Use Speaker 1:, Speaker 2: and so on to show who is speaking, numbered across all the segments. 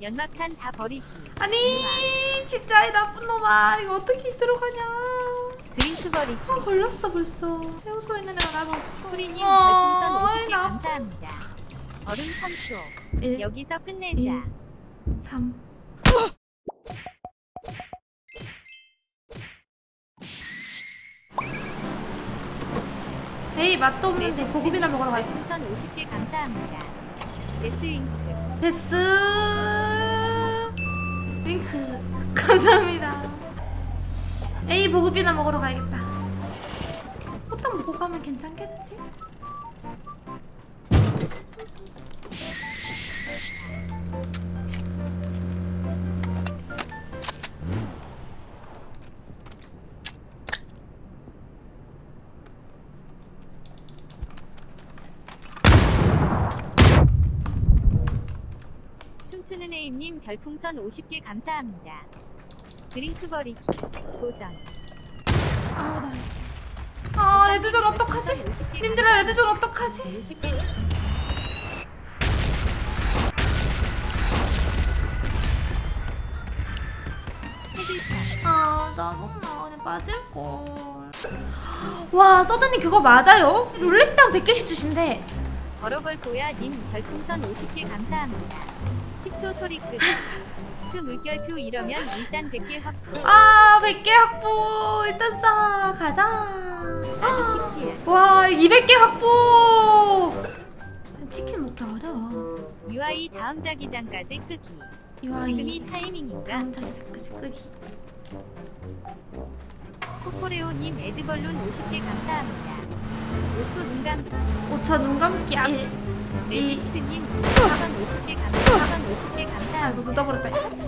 Speaker 1: 연막탄 다 버리기.
Speaker 2: 아니 진짜 이 나쁜 놈아. 이거 어떻게 들어가냐.
Speaker 1: 드링크 버리기.
Speaker 2: 아 걸렸어 벌써. 해우소에 있는 애가 날 봤어.
Speaker 1: 소리님 별풍선 50개 감사합니다. 얼음 3초.
Speaker 2: 1,
Speaker 1: 여기서 끝내자.
Speaker 2: 2, 3. 에이 맛도 없는데 고급이나 먹으러 갈게.
Speaker 1: 별풍선 50개 감사합니다. 데스윙크.
Speaker 2: 데스 윙크 감사합니다. 에이 보급이나 먹으러 가야겠다. 포탄 먹고 가면 괜찮겠지?
Speaker 1: 춤추는 에임님 별풍선 50개 감사합니다. 드링크 버리기. 도전.
Speaker 2: 아 나이스. 아 레드존 어떡하지? 님들아 레드존 어떡하지?
Speaker 1: 50개. 헤드샷.
Speaker 2: 아 짜증나. 그냥 빠질걸. 와 서든님 그거 맞아요? 룰렛당 100개씩 주신대.
Speaker 1: 걸어걸 보야님 별풍선 50개 감사합니다. 10초 소리 끄기. 그 물결표 이러면 일단 100개 확보.
Speaker 2: 아 100개 확보. 일단 싸 가자.
Speaker 1: 나도 PPL.
Speaker 2: 와 200개 확보. 치킨 먹기 어려워.
Speaker 1: UI 다음 자기장까지 끄기.
Speaker 2: UI
Speaker 1: 지금이 타이밍인가?
Speaker 2: 다음 자기장까지 끄기.
Speaker 1: 코코레오님 에드벌룬 50개 감사합니다. 5초 눈 감기.
Speaker 2: 5초 눈 감기. 1, 2.
Speaker 1: 레지스트님 별풍선 50개 감사합니다. 50개
Speaker 2: 아
Speaker 1: 감사합니다.
Speaker 2: 이거 묻어버렸다.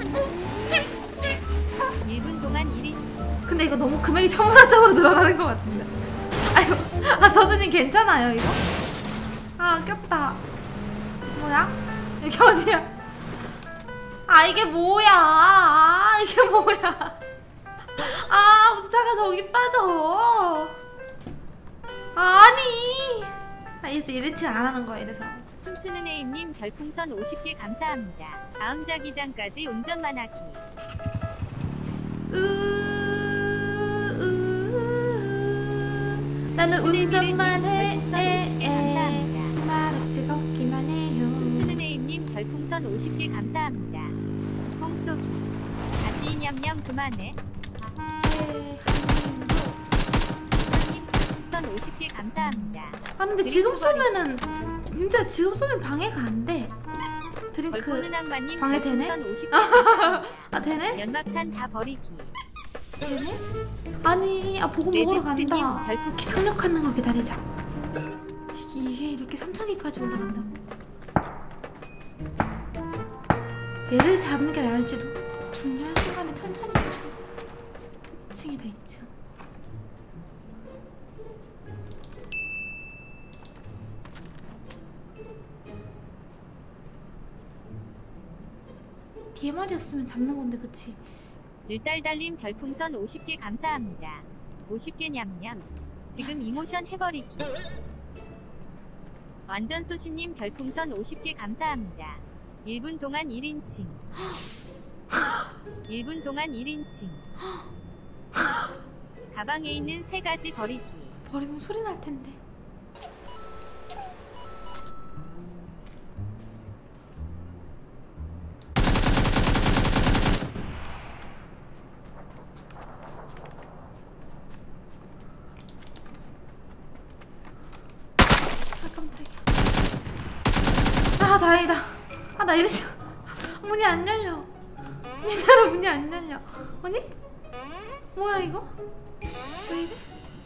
Speaker 1: 1분 동안 1인치.
Speaker 2: 근데 이거 너무 금액이 천문학적으로 늘어나는 것 같은데. 아이고 아 서든님 괜찮아요 이거? 아 꼈다. 뭐야? 여기 어디야? 아 이게 뭐야? 아 이게 뭐야? 아 무슨 차가 저기 빠져? 아니. 아 이래서 1인칭 안 하는 거야 이래서.
Speaker 1: 춤추는 에임님 별풍선 50개 감사합니다. 다음 자기장까지 운전만 하기.
Speaker 2: 나는 운전만 해.
Speaker 1: 감사합니다.
Speaker 2: 말없이 걷기만 해요.
Speaker 1: 춤추는 에임님 별풍선 50개 감사합니다. 꽁쏘기. 다시 냠냠 그만해. 별풍선 50개 감사합니다.
Speaker 2: 아 근데 지금 쏘면은 진짜 지금 쏘면 방해가 안 돼. 드링크
Speaker 1: 벌보는 악마님
Speaker 2: 방해 되네?
Speaker 1: 별풍선 50개.
Speaker 2: 아 되네?
Speaker 1: 연막탄 다 버리기.
Speaker 2: 되네? 아니 아 보고 먹으러
Speaker 1: 레지스트님
Speaker 2: 간다.
Speaker 1: 별풍.
Speaker 2: 이렇게 상륙하는 거 기다리자. 이게 이렇게 3000개까지 올라간다고. 얘를 잡는 게 나을지도. 중요한 순간에 천천히 보셔. 2층이다 2층. DMR이었으면 잡는 건데 그치?
Speaker 1: 일달달님 별풍선 50개 감사합니다. 50개 냠냠. 지금 이모션 해버리기. 완전 소심님 별풍선 50개 감사합니다. 1분 동안 1인칭. 1분 동안 1인칭. 가방에 있는 3가지 버리기.
Speaker 2: 버리면 소리 날 텐데. 아 깜짝이야. 아 다행이다. 아 나 이러지. 문이 안 열려. 얘들아 문이 안 열려. 아니? 뭐야 이거? 왜 이래?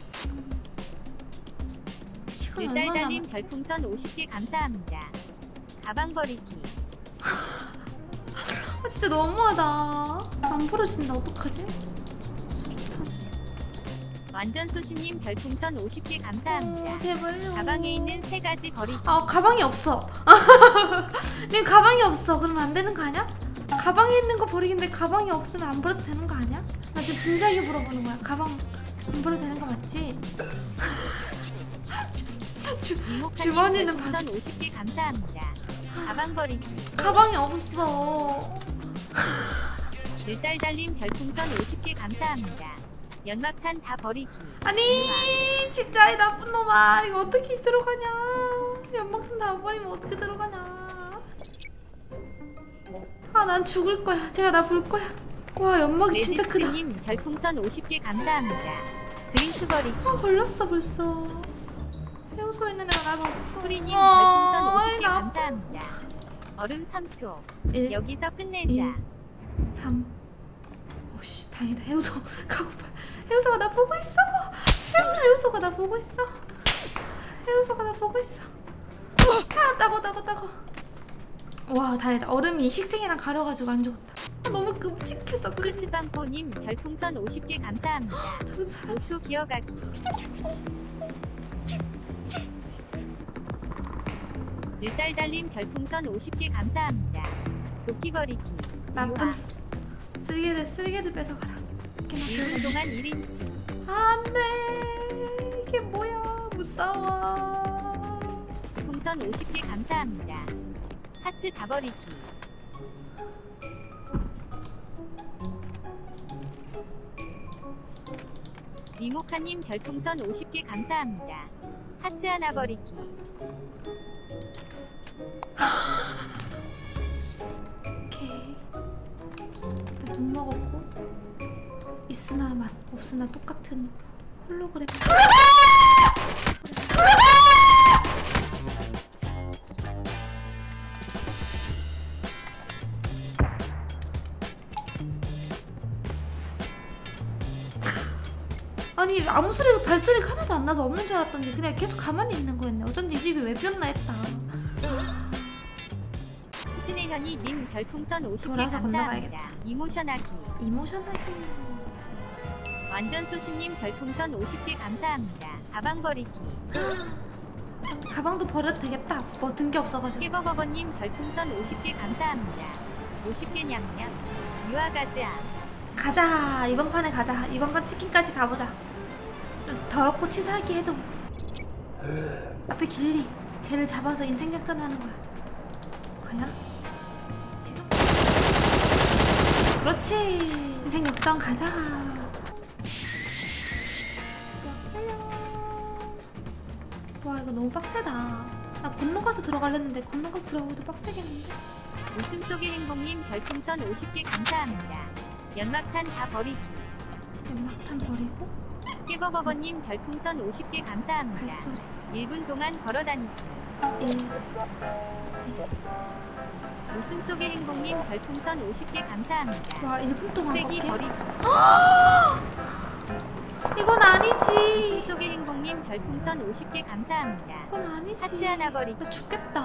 Speaker 2: 시간이 얼마나
Speaker 1: 일달달님
Speaker 2: 남았지?
Speaker 1: 별풍선 50개 감사합니다. 가방 버리기.
Speaker 2: 아 진짜 너무하다. 안 부러진다. 어떡하지? 수류탄.
Speaker 1: 완전 소심님 별풍선 50개 감사합니다.
Speaker 2: 제발요.
Speaker 1: 가방에 있는 3가지 버리기.
Speaker 2: 아 가방이 없어. 님 가방이 없어. 그러면 안 되는 거 아니야? 가방에 있는 거 버리긴데 가방이 없으면 안 버려도 되는 거 아니야? 나 지금 진지하게 물어보는 거야. 가방 안 버려도 되는 거 맞지? 주머니는
Speaker 1: 별풍선 50개 감사합니다. 가방 버리기.
Speaker 2: 가방이 없어.
Speaker 1: 늘달달님 별풍선 50개 감사합니다. 연막탄 다 버리기.
Speaker 2: 아니 진짜 이 나쁜 놈아. 이거 어떻게 들어가냐. 연막탄 다 버리면 어떻게 들어가냐. 아 난 죽을 거야. 제가 나 볼 거야. 와 연막이 진짜 크다.
Speaker 1: 레지스님 별풍선 50개 감사합니다. 드링크 버리기.
Speaker 2: 아 걸렸어 벌써. 해우소에 있는 애가 날 봤어.
Speaker 1: 소리님 별풍선 50개 감사합니다. 얼음 3초.
Speaker 2: 1,
Speaker 1: 여기서 끝내자.
Speaker 2: 2, 3. 오씨 다행이다. 해우소 가고 봐. 해우소가 나 보고 있어. 해우소가 나 보고 있어. 해우소가 나 보고 있어. 아 따고. 와 다행이다. 얼음이 식생이랑 가려가지고 안 죽었다. 아, 너무 끔찍했어.
Speaker 1: 크스방뽀님 별풍선 50개 감사합니다.
Speaker 2: 저기도 사람
Speaker 1: 5초
Speaker 2: 있어.
Speaker 1: 기어가기. 늘달달님 별풍선 50개 감사합니다. 조끼 버리기.
Speaker 2: 나쁜 쓸개를 뺏어가라.
Speaker 1: 1분 동안 1인치.
Speaker 2: 안돼. 이게 뭐야. 무서워.
Speaker 1: 풍선 50개 감사합니다. 하츠 다 버리기. 리모카님 별풍선 50개 감사합니다. 하츠 하나 버리기.
Speaker 2: 오케이. 눈 먹었고 있으나 없으나 똑같은 홀로그램. 아니 아무 소리가 발소리가 하나도 안 나서 없는 줄 알았더니 그냥 계속 가만히 있는 거였네. 어쩐지 이 집이 왜 비었나 했다.
Speaker 1: 흑진혜현이님 별풍선 50개
Speaker 2: 돌아서
Speaker 1: 감사합니다.
Speaker 2: 건너가야겠다.
Speaker 1: 이모션하기.
Speaker 2: 이모션하게.
Speaker 1: 완전소심님 별풍선 50개 감사합니다. 가방 버리기.
Speaker 2: 가방도 버려도 되겠다. 뭐 든 게 없어가지고.
Speaker 1: 깨버버버님 별풍선 50개 감사합니다. 50개 냠냠. 유아가즈아.
Speaker 2: 가자. 이번 판에 가자. 이번 판 치킨까지 가보자. 좀 더럽고 치사하게 해도 앞에 길리 쟤를 잡아서 인생 역전하는 거야. 과연? 지금? 그렇지. 인생 역전 가자. 와 이거 너무 빡세다. 나 건너가서 들어가려는데 건너가서 들어가고도 빡세겠는데?
Speaker 1: 웃음 속의 행복님 별풍선 50개 감사합니다. 연막탄 다 버리기.
Speaker 2: 연막탄 버리고
Speaker 1: 깨버버버님 별풍선 50개 감사합니다.
Speaker 2: 발소리
Speaker 1: 1분 동안 걸어다니기.
Speaker 2: 1
Speaker 1: 웃음 속의 행복님 별풍선 50개 감사합니다.
Speaker 2: 와 1분 동안
Speaker 1: 빼기
Speaker 2: 걷게?
Speaker 1: 버리기.
Speaker 2: 이건
Speaker 1: 웃음
Speaker 2: 아니지.
Speaker 1: 속의 행복님 별풍선 50개 감사합니다.
Speaker 2: 이건 아니지.
Speaker 1: 하트 하나 버리기.
Speaker 2: 나 죽겠다.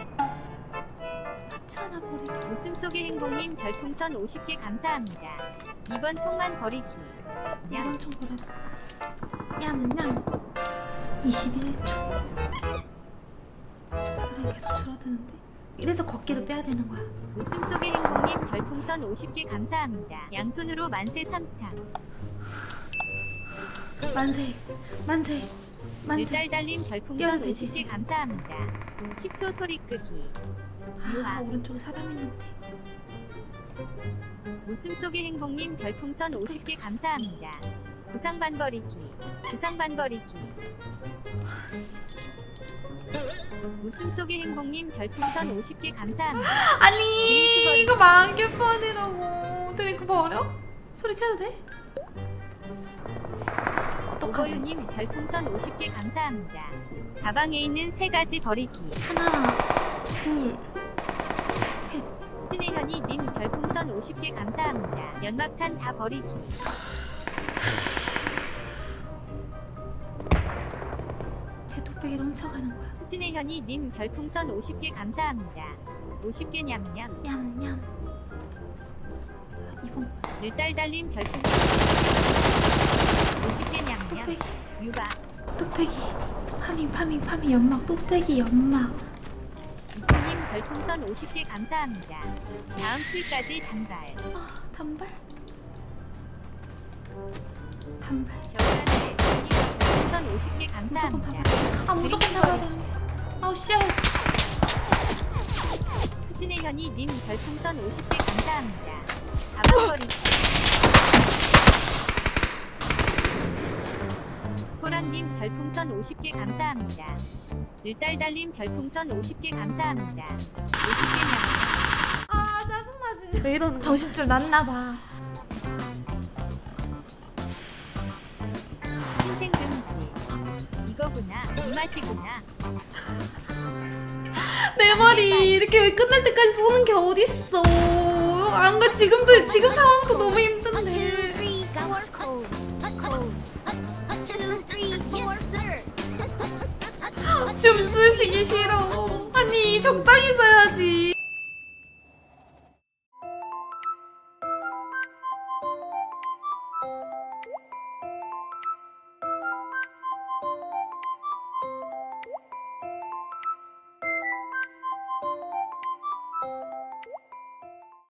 Speaker 2: 하트 하나 버리기.
Speaker 1: 웃음 속의 행복님 별풍선 50개 감사합니다. 이번 총만 버리기. 양.
Speaker 2: 이건 좀 버려야지. 냠냠. 21초. 자세히 계속 줄어드는데. 이래서 걷기를 빼야 되는 거야.
Speaker 1: 웃음 속의 행복님 별풍선 50개 감사합니다. 양손으로 만세 3창.
Speaker 2: 만세. 만세. 만세.
Speaker 1: 늘달달님 별풍선
Speaker 2: 뛰어도 되지.
Speaker 1: 50개 감사합니다. 10초 소리 끄기.
Speaker 2: 아 오른쪽에 사람 있는데.
Speaker 1: 웃음 속의 행복님 별풍선 50개 감사합니다. 부상반 버리기. 부상반 버리기. 웃음 속의 행복님 별풍선 50개 감사합니다.
Speaker 2: 아니
Speaker 1: 드링크 버리기.
Speaker 2: 이거 만개판이라고. 드링크 버려? 소리 켜도 돼? 어떡하지?
Speaker 1: 오버유님 별풍선 50개 감사합니다. 가방에 있는 3가지 버리기.
Speaker 2: 하나 둘 셋.
Speaker 1: 찐혜현이님 별풍선 50개 감사합니다. 연막탄 다 버리기.
Speaker 2: 제 뚝배기를 훔쳐가는 거야.
Speaker 1: 찐혜현이님 별풍선 50개 감사합니다. 50개 냠냠.
Speaker 2: 냠냠. 이번
Speaker 1: 늘달달님 별풍선 50개 냠냠.
Speaker 2: 뚝배기
Speaker 1: 유바.
Speaker 2: 뚝배기 파밍 연막 뚝배기 연막.
Speaker 1: 이토님 별풍선 50개 감사합니다. 다음 킬까지 단발.
Speaker 2: 아 단발
Speaker 1: 겨울하늘의 님 별풍선 50개
Speaker 2: 무조건
Speaker 1: 감사합니다.
Speaker 2: 잡아야 돼. 아 무조건 잡아야 되는데. 아우 씨.
Speaker 1: 흑진혜현이님 별풍선 50개 감사합니다. 가방거리. 호랑님 별풍선 50개 감사합니다. 늘달달님 별풍선 50개 감사합니다. 50개
Speaker 2: 아 짜증나 진짜. 왜 이러는 거야? 정신줄 났나봐.
Speaker 1: 신생금지. 이거구나. 이 맛이구나.
Speaker 2: 내 말이 이렇게 왜 끝날 때까지 쏘는 게 어딨어. 안 가. 지금 상황도 너무 힘든데. 춤추시기 싫어. 아니 적당히 써야지.